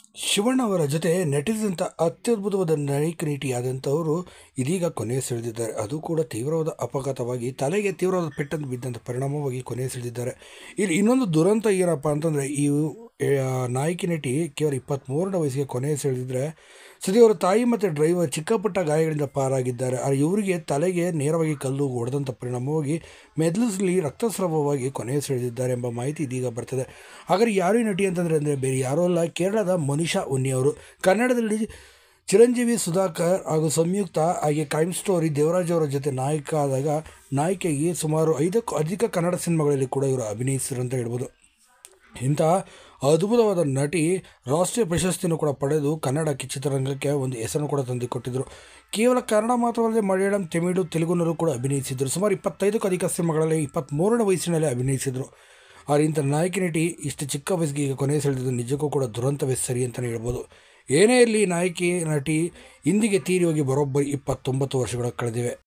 ಶಿವಣ್ಣ ಅವರ ಜೊತೆ ನಟಿಸಿದಂಥ ಅತ್ಯದ್ಭುತವಾದ ನಾಯಕ ನಟಿಯಾದಂಥವರು ಇದೀಗ ಕೊನೆಯುಸಿರೆಳಿದಿದ್ದಾರೆ. ಅದು ಕೂಡ ತೀವ್ರವಾದ ಅಪಘಾತವಾಗಿ ತಲೆಗೆ ತೀವ್ರವಾದ ಪೆಟ್ಟನ್ನು ಬಿದ್ದಂಥ ಪರಿಣಾಮವಾಗಿ ಕೊನೆಯುಸಿರೆಳಿದಿದ್ದಾರೆ. ಇಲ್ಲಿ ಇನ್ನೊಂದು ದುರಂತ ಏನಪ್ಪ ಅಂತಂದರೆ ನಾಯಕಿ ನಟಿ ಕೇವಲ 23ನೇ ವಯಸ್ಸಿಗೆ ಕೊನೆಯುಸಿರೆಳೆದಿದ್ದರೆ ಸದ್ಯ ಅವರ ತಾಯಿ ಮತ್ತು ಡ್ರೈವರ್ ಚಿಕ್ಕಪುಟ್ಟ ಗಾಯಗಳಿಂದ ಪಾರಾಗಿದ್ದಾರೆ. ಇವರಿಗೆ ತಲೆಗೆ ನೇರವಾಗಿ ಕಲ್ಲು ಹೊಡೆದಂಥ ಪರಿಣಾಮವಾಗಿ ಮೆದುಳಿನಲ್ಲಿ ರಕ್ತಸ್ರಾವವಾಗಿ ಕೊನೆಯುಸಿರೆಳೆದಿದ್ದಾರೆ ಎಂಬ ಮಾಹಿತಿ ಇದೀಗ ಬರ್ತದೆ. ಹಾಗಾದರೆ ಯಾರು ಈ ನಟಿ ಅಂತಂದರೆ ಬೇರೆ ಯಾರೂ ಅಲ್ಲ, ಕೇರಳದ ಮನಿಷಾ ಉನ್ನಿ ಅವರು. ಕನ್ನಡದಲ್ಲಿ ಚಿರಂಜೀವಿ, ಸುಧಾಕರ್ ಹಾಗೂ ಸಂಯುಕ್ತ ಹಾಗೆ ಕ್ರೈಮ್ ಸ್ಟೋರಿ ದೇವರಾಜ್ ಅವರ ಜೊತೆ ನಾಯಕ ಆದಾಗ ನಾಯಕಿಯಾಗಿ ಸುಮಾರು 5ಕ್ಕೂ ಅಧಿಕ ಕನ್ನಡ ಸಿನಿಮಾಗಳಲ್ಲಿ ಕೂಡ ಇವರು ಅಭಿನಯಿಸಿರು ಅಂತ ಹೇಳ್ಬೋದು. ಇಂತಹ ಅದ್ಭುತವಾದ ನಟಿ ರಾಷ್ಟ್ರೀಯ ಪ್ರಶಸ್ತಿಯನ್ನು ಕೂಡ ಪಡೆದು ಕನ್ನಡ ಚಿತ್ರರಂಗಕ್ಕೆ ಒಂದು ಹೆಸರನ್ನು ಕೂಡ ತಂದುಕೊಟ್ಟಿದ್ದರು. ಕೇವಲ ಕನ್ನಡ ಮಾತ್ರವಲ್ಲದೆ ಮಲಯಾಳಂ, ತಮಿಳು, ತೆಲುಗುನಲ್ಲೂ ಕೂಡ ಅಭಿನಯಿಸಿದರು. ಸುಮಾರು 25ಕ್ಕೂ ಅಧಿಕ ಸಿನಿಮಾಗಳಲ್ಲಿ 23ನೇ ವಯಸ್ಸಿನಲ್ಲಿ ಅಭಿನಯಿಸಿದರು. ಆದರೆ ಇಂಥ ನಾಯಕಿ ನಟಿ ಇಷ್ಟು ಚಿಕ್ಕ ವಯಸ್ಸಿಗೆ ಈಗ ಕೊನೆಯುಸಿರೆಳೆದಿದ್ದು ನಿಜಕ್ಕೂ ಕೂಡ ದುರಂತವೇ ಸರಿ ಅಂತಲೇ ಹೇಳ್ಬೋದು. ಏನೇ ಇರಲಿ, ನಾಯಕಿ ನಟಿ ಇಂದಿಗೆ ತೀರಿ ಹೋಗಿ ಬರೋಬ್ಬರಿ 29 ವರ್ಷಗಳು ಕಳೆದಿವೆ.